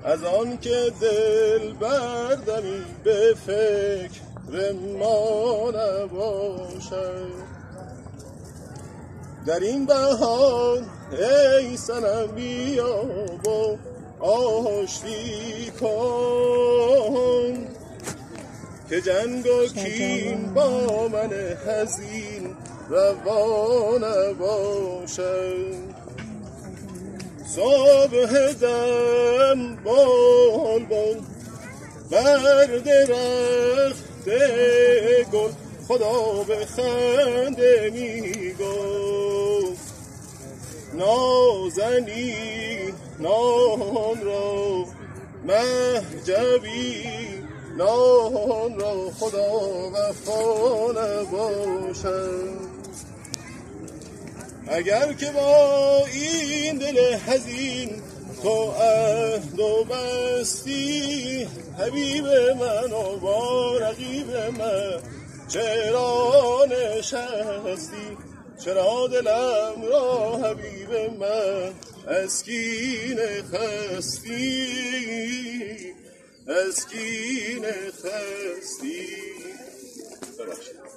از آن که دل بردمی به فکر ما نباشد. در این بهار ای صنم بیا و آشتی کن که جنگ و کین با من حزین روا نباشد. صبح دم بلبل بر درخت گل خدا به خنده می گفت نازنی نان را مهجبی نان را خدا وفا نباشد. اگر که با این دل حزین تو عهد و بستی حبیب من و با رقیب من چرا نشستی؟ چرا دلم را حبیب من از کینه خستی؟ از کینه خستی؟